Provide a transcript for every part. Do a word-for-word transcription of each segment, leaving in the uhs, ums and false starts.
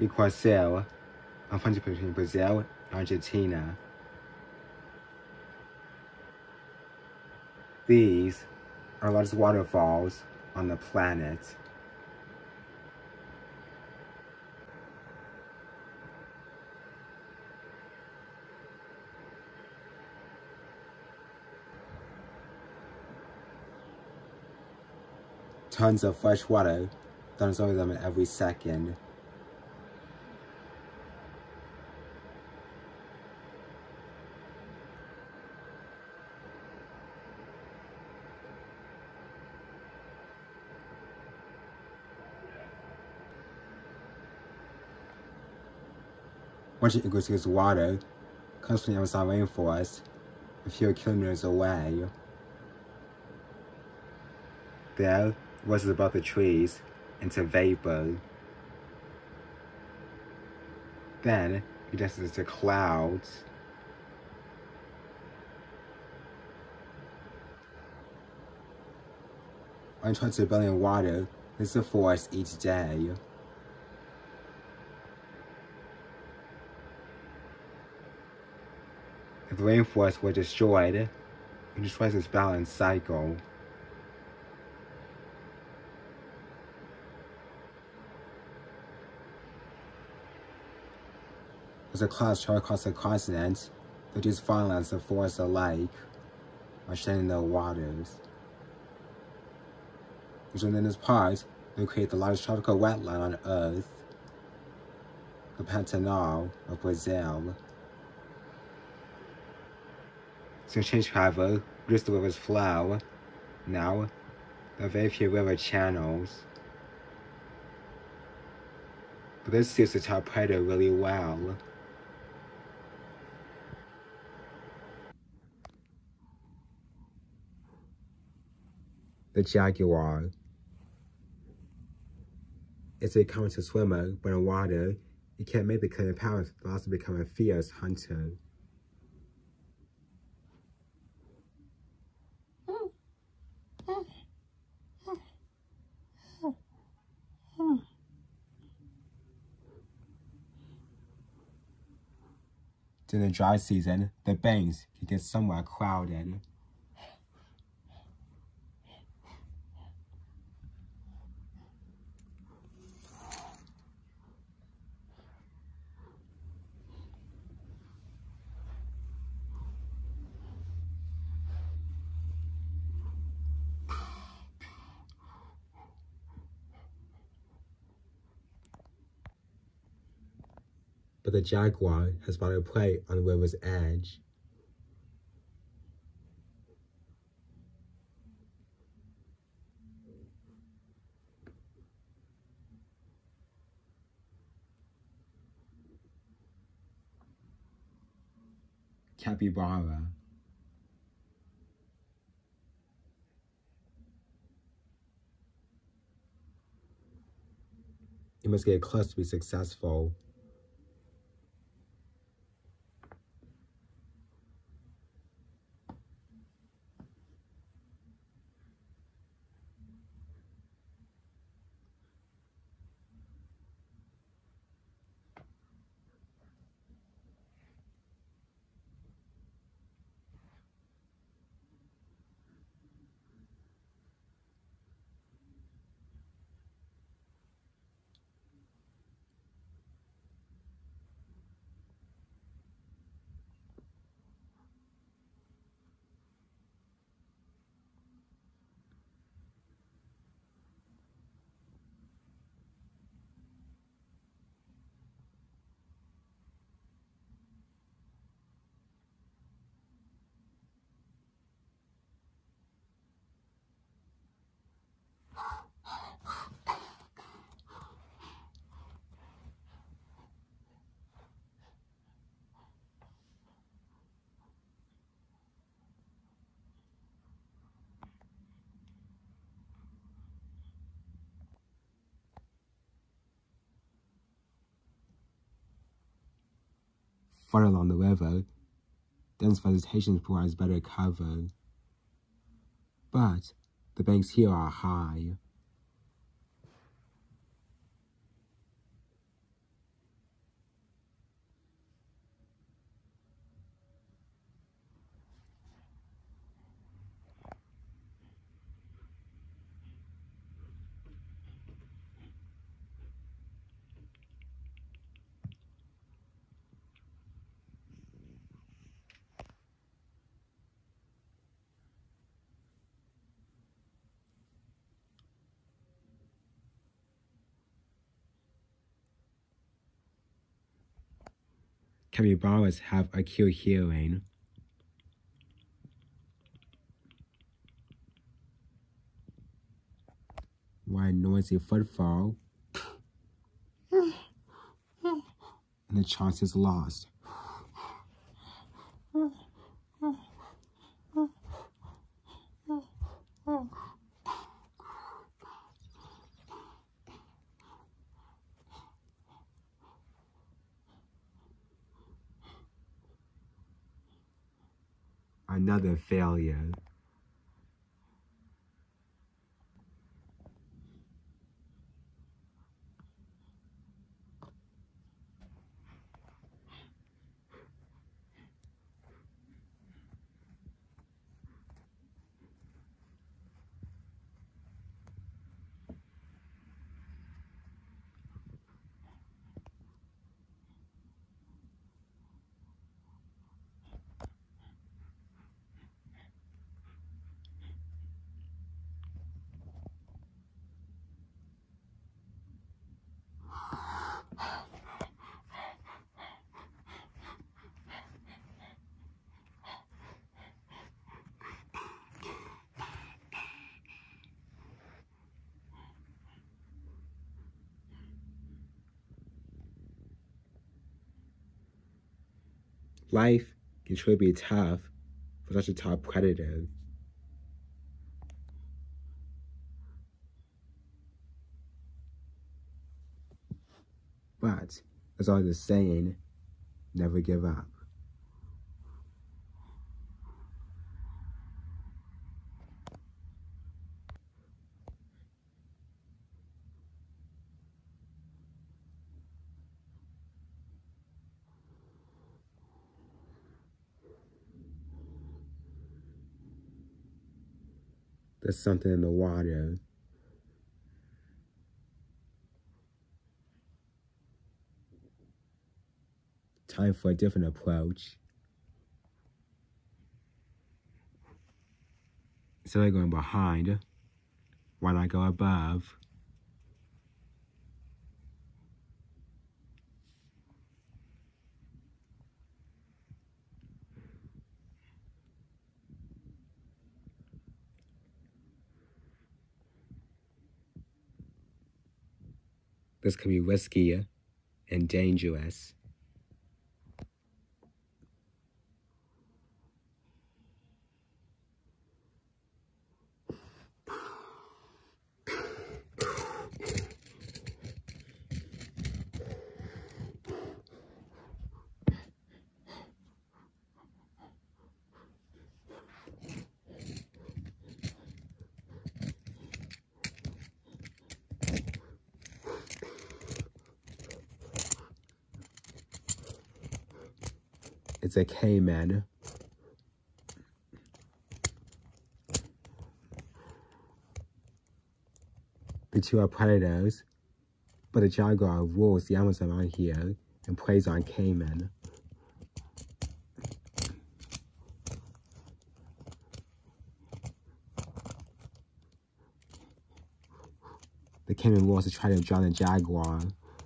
equals sail on frontier between Brazil and Argentina. These are the largest waterfalls on the planet. Tons of fresh water dumps over them every second. Once it goes water comes from the Amazon rainforest a few kilometers away. There, it rises above the trees into vapor. Then, it condenses into clouds. One tons of billion water hits the forest each day. If the rainforest were destroyed, it destroys its balanced cycle. As the clouds travel across the continent, they reduce farmlands and forests alike, while shedding their waters. Within this part, they create the largest tropical wetland on Earth, the Pantanal of Brazil. Since change, however, reduced the river's flow. Now, there are very few river channels. But this suits the torpedo really well. The jaguar. It's a common swimmer, but in water, it can't make the kind of power that allows it to become a fierce hunter. During the dry season, the banks can get somewhat crowded. But the jaguar has spotted prey on the river's edge. Capybara. You must get close to be successful. Far along the river, dense vegetation provides better cover. But the banks here are high. Capybaras have acute hearing. While noisy footfall, and the chance is lost. Another failure. Life can truly be tough for such a top predator. But, as always the saying, never give up. There's something in the water. Time for a different approach. Instead of going behind, why not go above? This can be risky and dangerous. It's a caiman. The two are predators, but the jaguar rules the animals around here and preys on caiman. The caiman rules to try to drown the jaguar.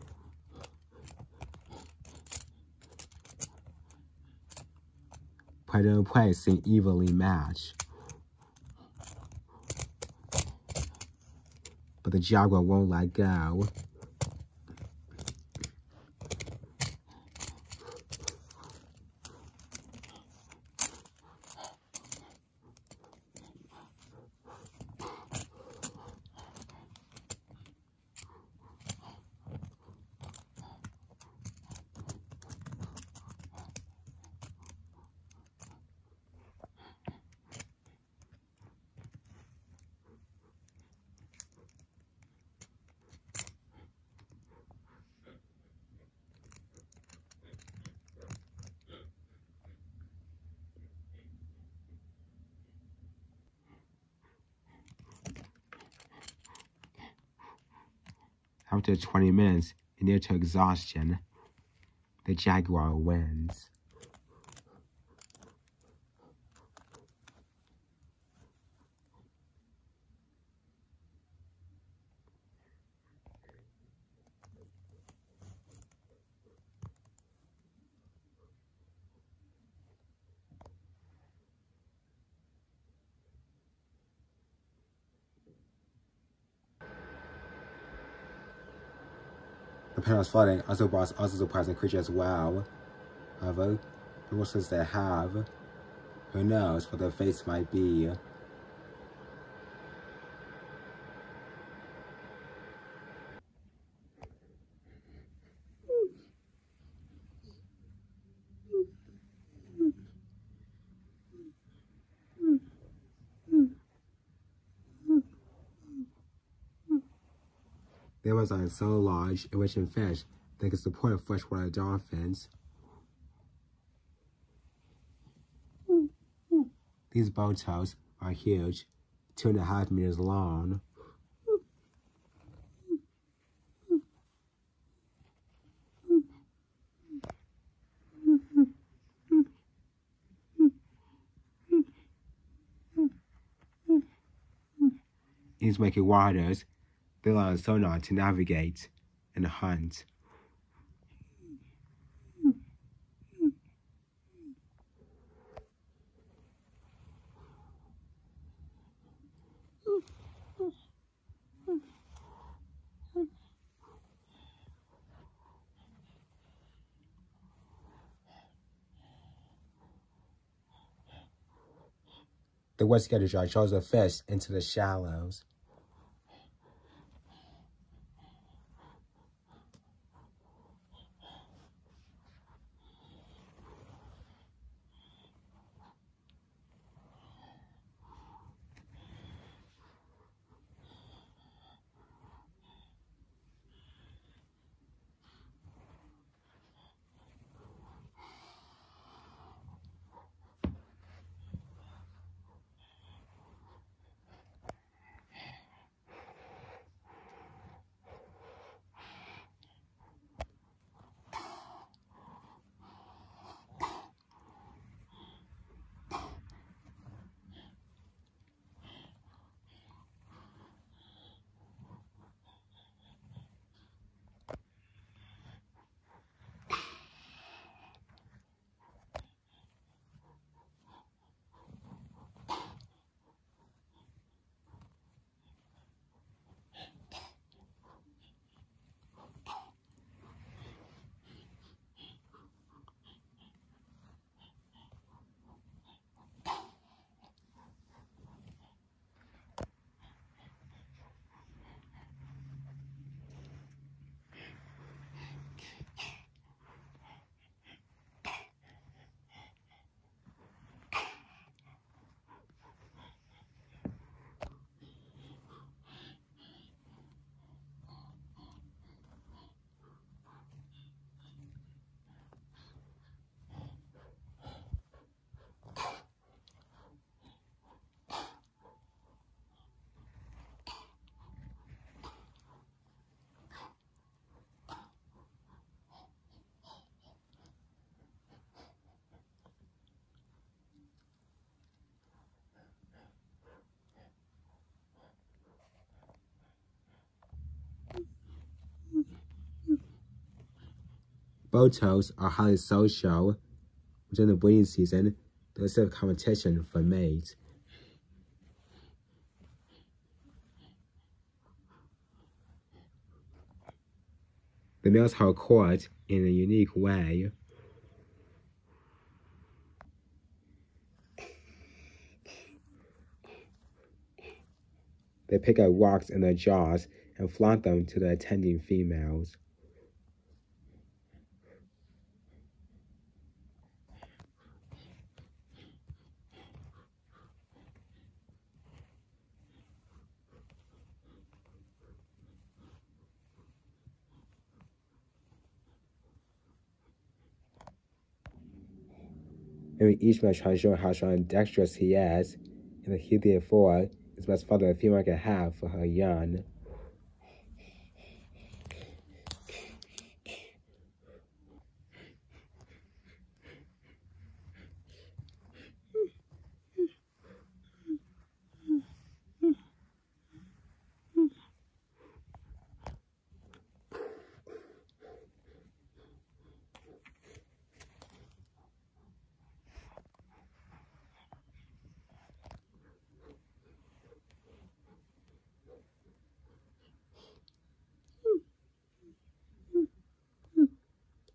Predator and prey seem evenly matched. But the jaguar won't let go. After twenty minutes and near to exhaustion, the jaguar wins. The panel's flooding also brought other surprising creatures as well. However, the monsters they have, who knows what their fates might be. The Amazon is so large and rich in fish that it can support freshwater dolphins. These botos are huge, two and a half meters long. In these murky waters, they rely on sonar to navigate and hunt. The wet scatter shows the fish into the shallows. Botos are highly social. During the breeding season, there's still competition for mates. The males hold court in a unique way. They pick up rocks in their jaws and flaunt them to the attending females. Maybe each male tries to show how strong and dexterous he is, and the he therefore is the best father a female can have for her young.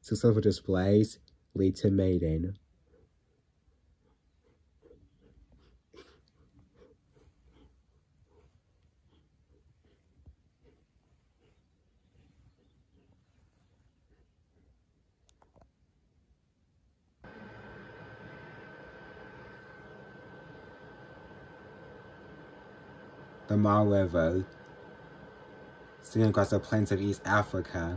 Successful displays lead to mating. The Mara River, streaming across the plains of East Africa.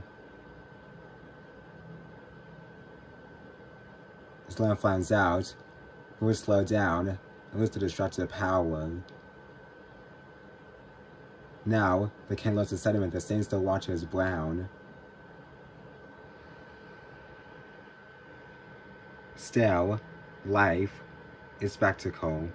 As land flattens out, rivers slow down and lose their destructive power. Now, the cane loads of sediment that stains the water as brown. Still, life is spectacle.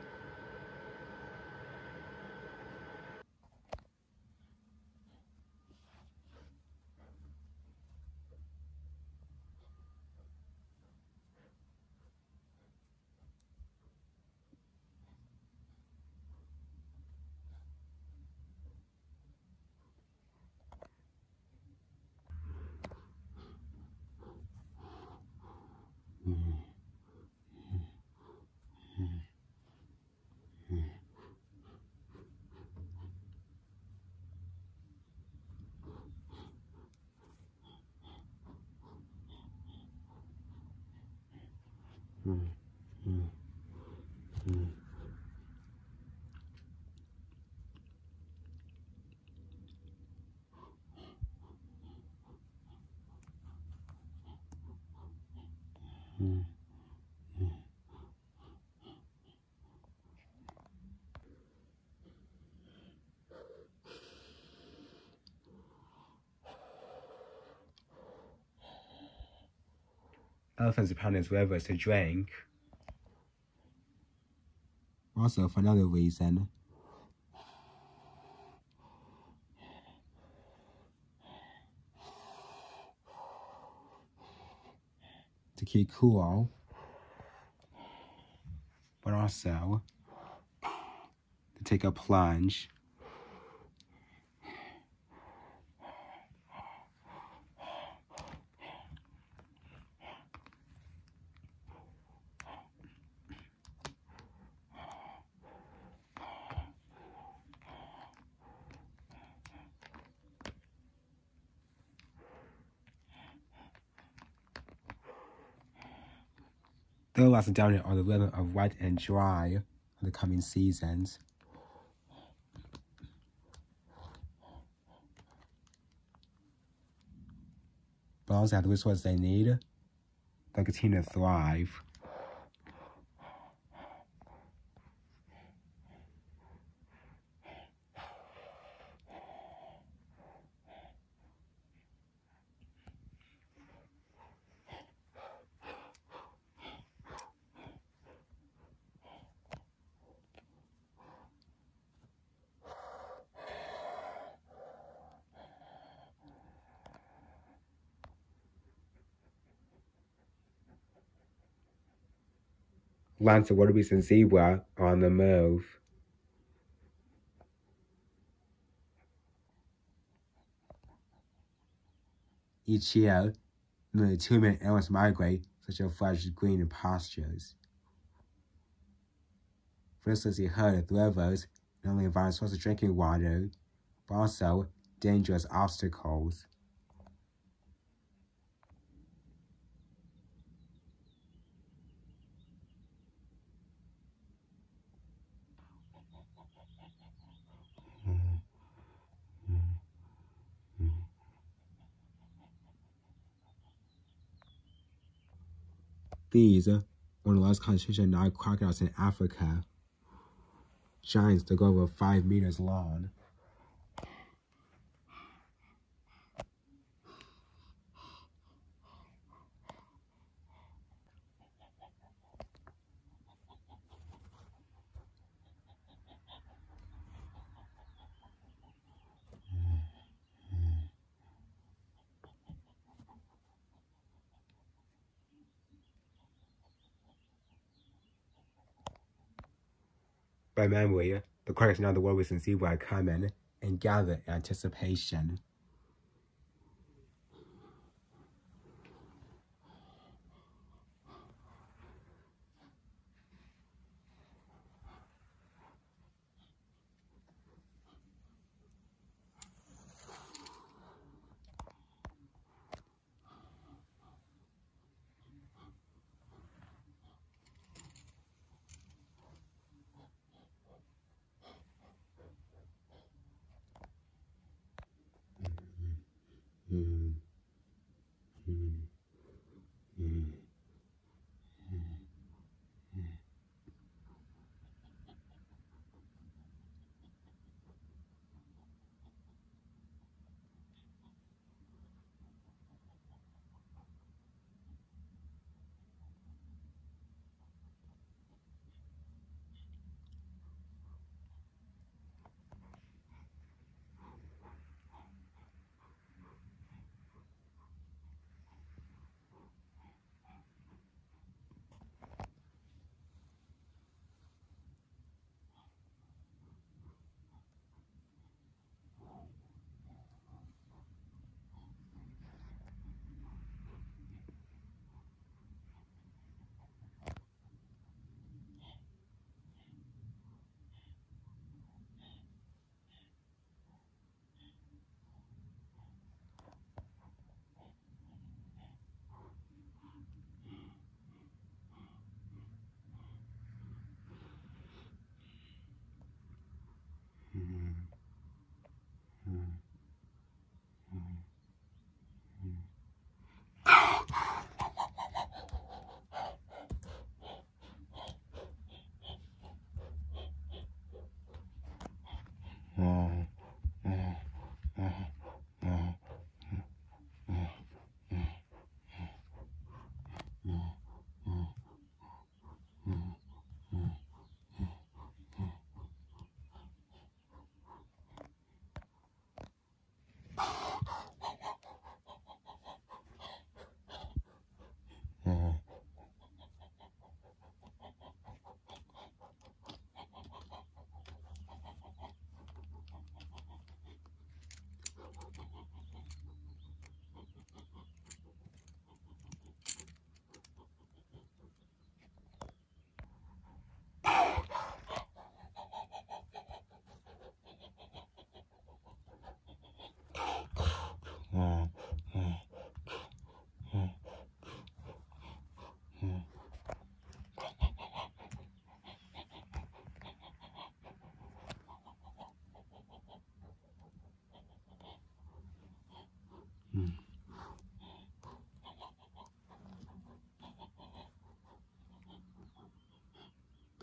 Mm, mm, mm. Mm, mm. Elephants pound its rivers to drink. Also, for another reason, to keep cool, but also to take a plunge. They'll last down on the rhythm of wet and dry in the coming seasons. But also have the resources they need, they'll continue to thrive. Lots of wildebeest and zebra are on the move. Each year, nearly two million animals migrate such as fresh green pastures. For instance, you heard the rivers not only provide a source of drinking water, but also dangerous obstacles. These are one of the largest concentration of Nile crocodiles in Africa. Giants that go over five meters long. By memory, the critics now the wildebeest and zebra come in and gather in anticipation.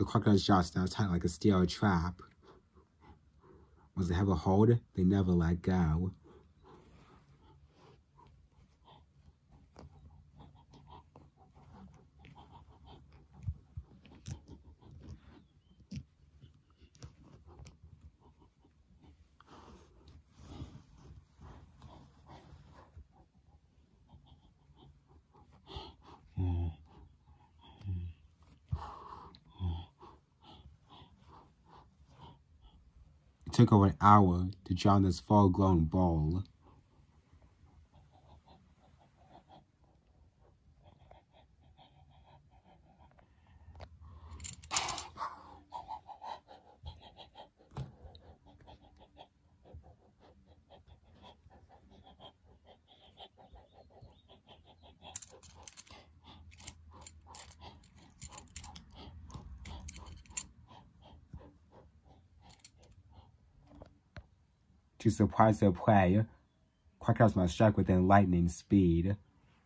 The crocodile's jaws now tight like a steel trap. Once they have a hold, they never let go. It took over an hour to drown this full-grown bull. To surprise their prey, crocodiles must strike within lightning speed.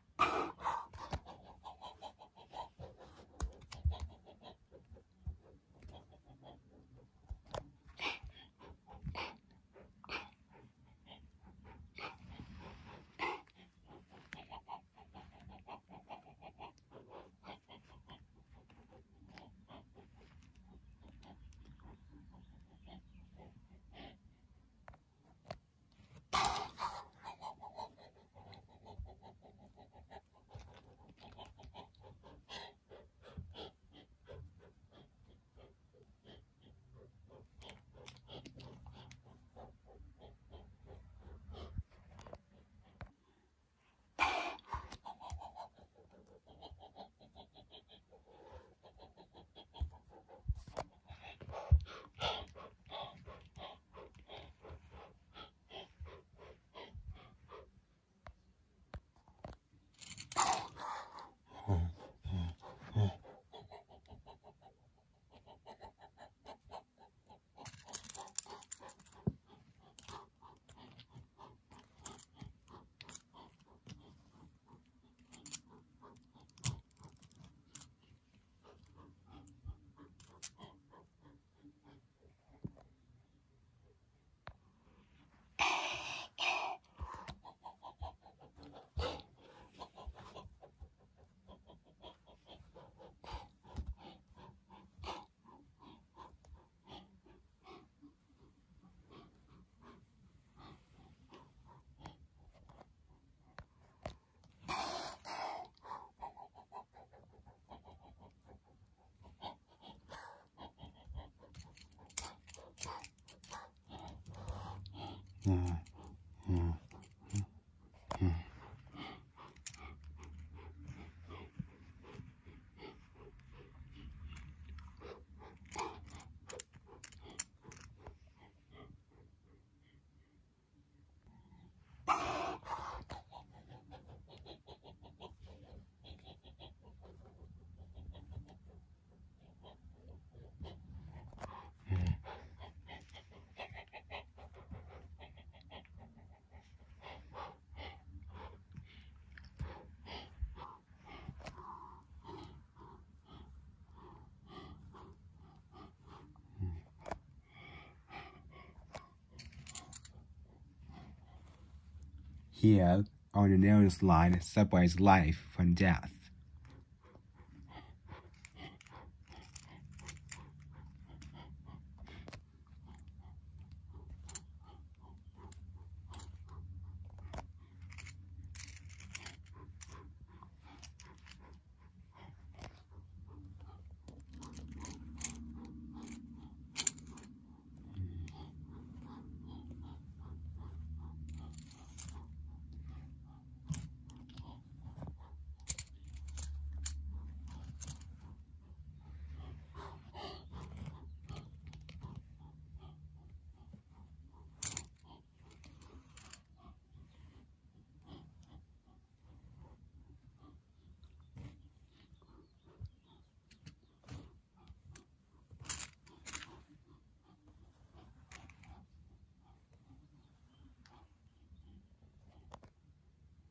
Here, on the nearest line, separates life from death.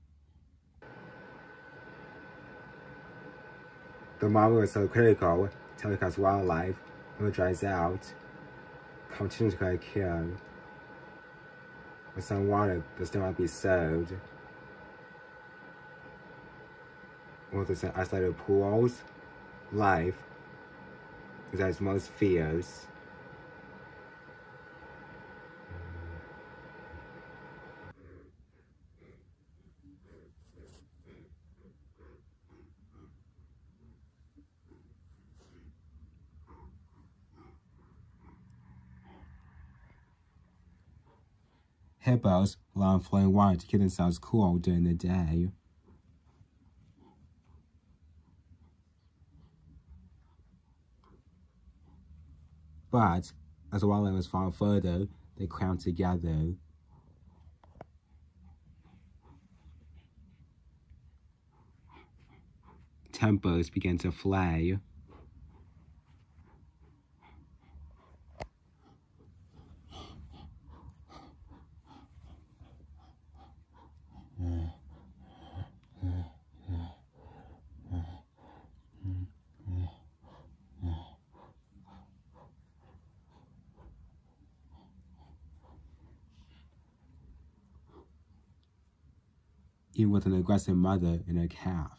The model is so critical telecast wildlife, when it dries out, continue to get killed. With some water that still might be served. Or there's some isolated pools, life is at its most fierce. Hippos rely on flowing water to keep themselves cool during the day. But as the water levels fall further, they cramp together. Tempers begin to flay. Even with an aggressive mother and her calf.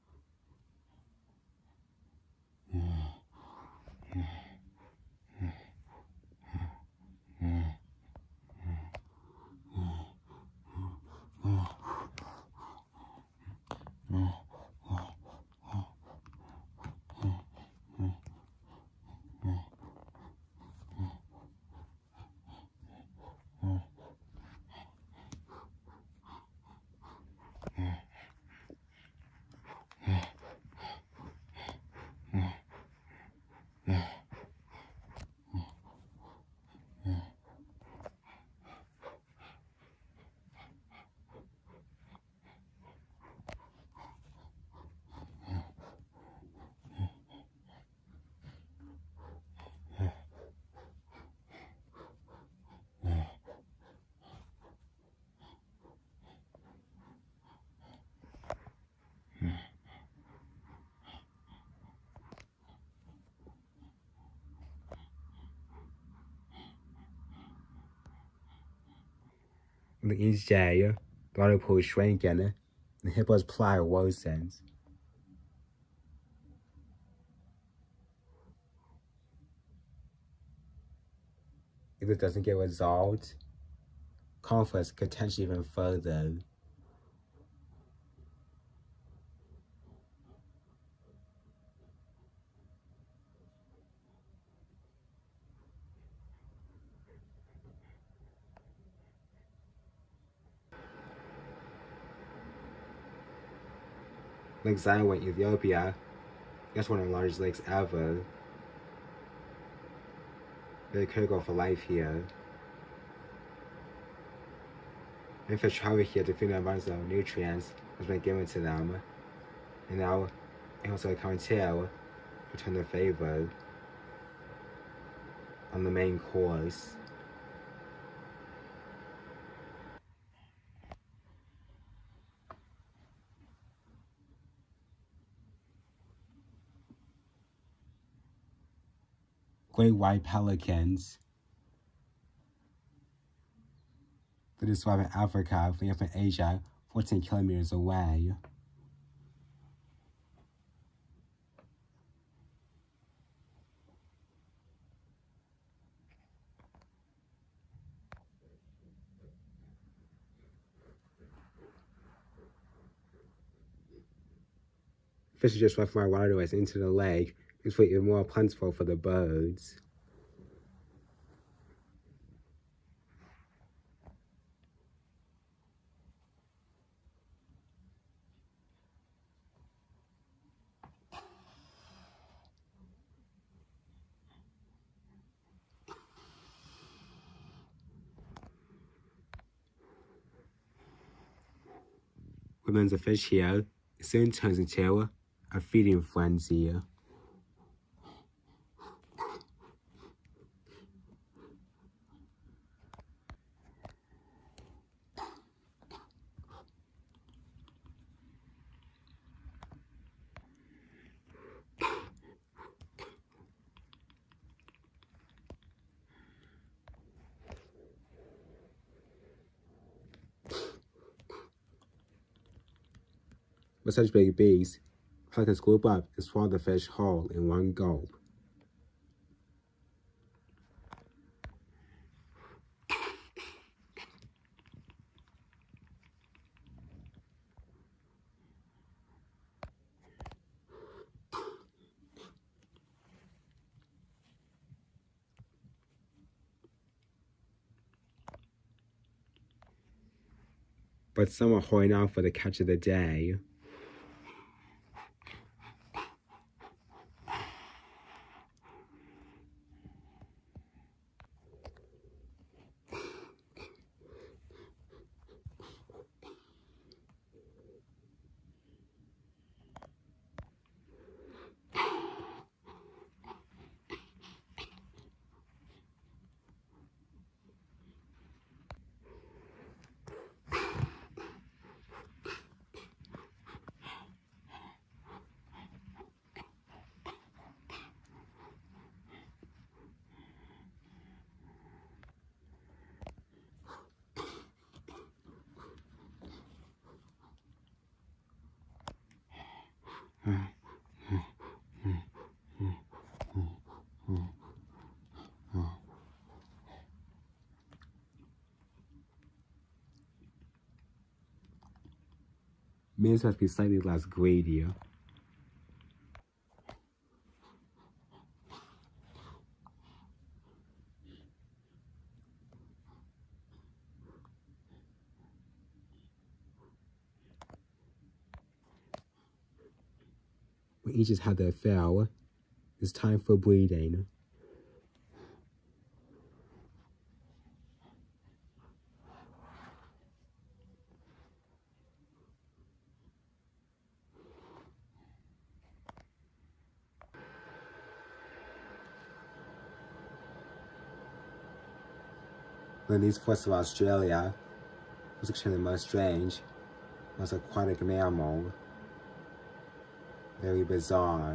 Each day, the water pool is shrinking, and the hippo's plight worsens. If it doesn't get resolved, conflicts could tension even further. Lake Zaiwa in Ethiopia, that's one of the largest lakes ever. Very critical for life here. And fish travel here to feed on abundance of nutrients has been given to them. And now, and also a clientele return the favor on the main course. Great white pelicans. They describe in Africa, fleeing from Asia, fourteen kilometers away. Fish just swim from our waterways into the lake. It's even more plentiful for the birds. Remains of fish here, it soon turns into a feeding frenzy. For such big beasts, plankton scoop up and swallow the fish whole in one gulp. But some are holding out for the catch of the day. Males must be slightly less greedy. When each has had their fill, it's time for breeding. When these forests of Australia was actually the most strange, most aquatic mammal. Very bizarre.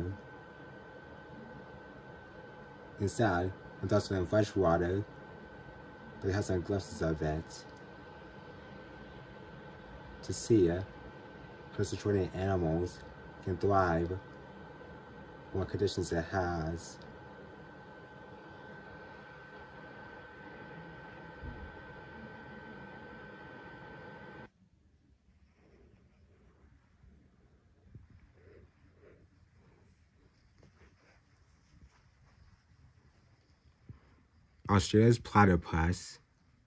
Instead, when those in freshwater, they have some glimpses of it. To see how concentrated animals can thrive in what conditions it has. Australia's platypus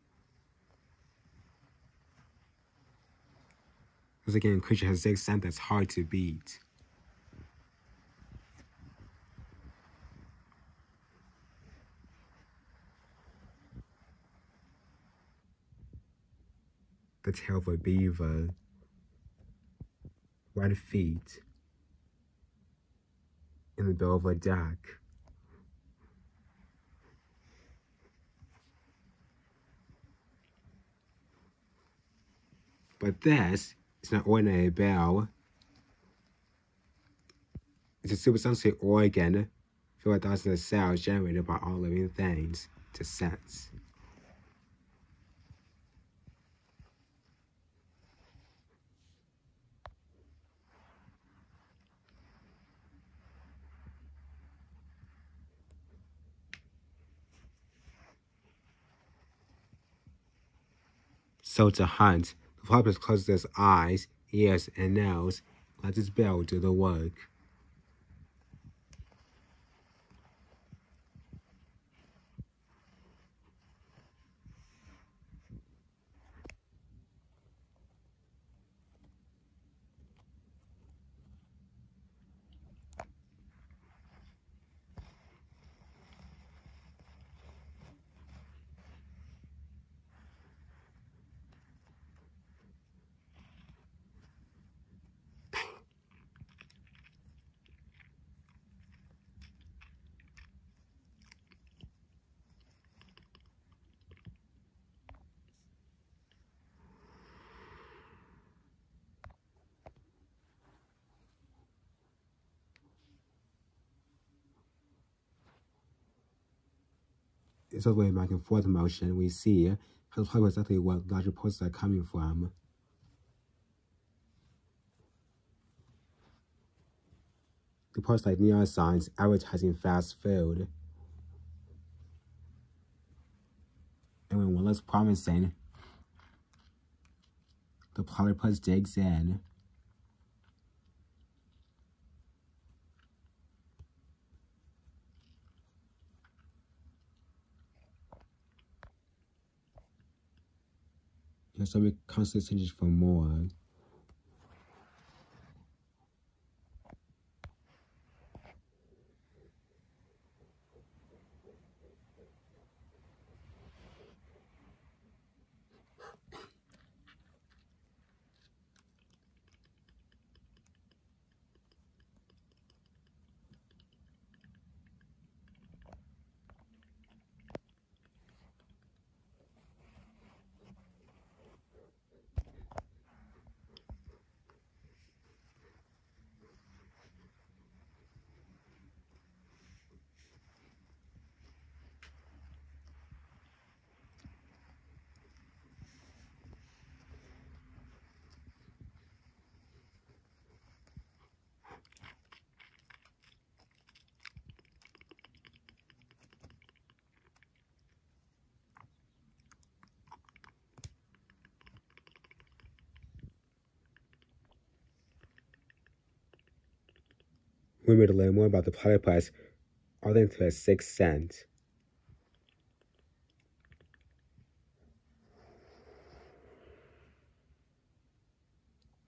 is again a creature has sixth sense that's hard to beat. The tail of a beaver, red feet, and the bill of a duck. But this is not ordinary bell. It's a supersensory organ filled with thousands of cells generated by all living things to sense. So to hunt, the platypus closes its eyes, ears, and nose, and lets its bill do the work. It's a way of back and forth motion. We see how the platypus exactly what larger pulses are coming from. to post like neon signs advertising fast food. And when one looks promising, the platypus digs in. And so we constantly search for more. We made to learn more about the platypus, all thanks to a sixth sense.